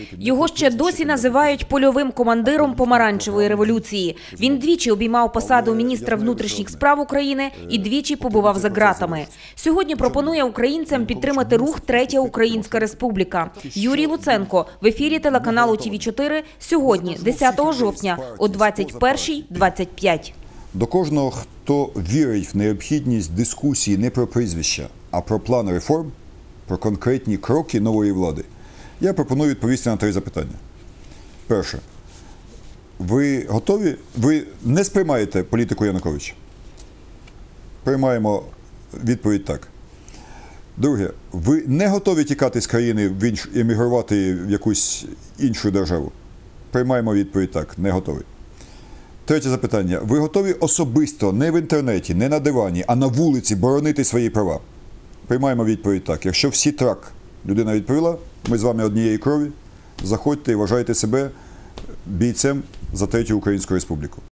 Його ще досі називають польовим командиром помаранчевої революції. Він двічі обіймав посаду міністра внутрішніх справ України і двічі побував за ґратами. Сьогодні пропонує українцям підтримати рух «Третя Українська Республіка». Юрій Луценко в ефірі телеканалу ТВ4 сьогодні, 10 жовтня о 21:25. До кожного, хто вірить в необхідність дискусії не про прізвища, а про план реформ, про конкретні кроки нової влади, я пропоную відповісти на 3 запитання. Перше. Ви готові? Ви не сприймаєте політику Януковича? Приймаємо відповідь так. Друге. Ви не готові тікати з країни, емігрувати в якусь іншу державу? Приймаємо відповідь так. Не готові. Третє запитання. Ви готові особисто, не в інтернеті, не на дивані, а на вулиці боронити свої права? Приймаємо відповідь так. Якщо всі трак людина відповіла, ми з вами однієї крові, заходьте і вважайте себе бійцем за Третю Українську Республіку.